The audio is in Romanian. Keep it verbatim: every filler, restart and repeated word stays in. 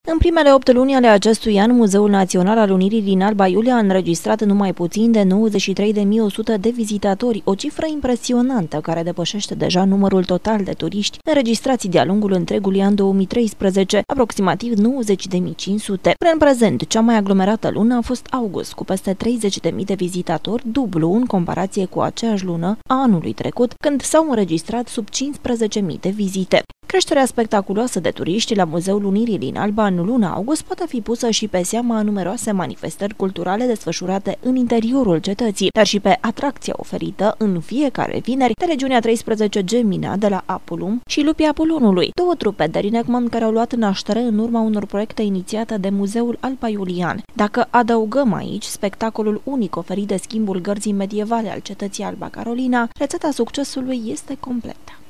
În primele opt luni ale acestui an, Muzeul Național al Unirii din Alba Iulia a înregistrat numai puțin de nouăzeci și trei de mii o sută de vizitatori, o cifră impresionantă care depășește deja numărul total de turiști înregistrați de-a lungul întregului an două mii treisprezece, aproximativ nouăzeci de mii cinci sute. Până în prezent, cea mai aglomerată lună a fost august, cu peste treizeci de mii de vizitatori, dublu în comparație cu aceeași lună a anului trecut, când s-au înregistrat sub cincisprezece mii de vizite. Creșterea spectaculoasă de turiști la Muzeul Unirii din Alba în luna august poate fi pusă și pe seama a numeroase manifestări culturale desfășurate în interiorul cetății, dar și pe atracția oferită în fiecare vineri de regiunea treisprezece Gemina de la Apulum și Lupii Apulonului, două trupe de reenactment care au luat naștere în urma unor proiecte inițiate de Muzeul Alba Iulian. Dacă adăugăm aici spectacolul unic oferit de schimbul gărzii medievale al cetății Alba Carolina, rețeta succesului este completă.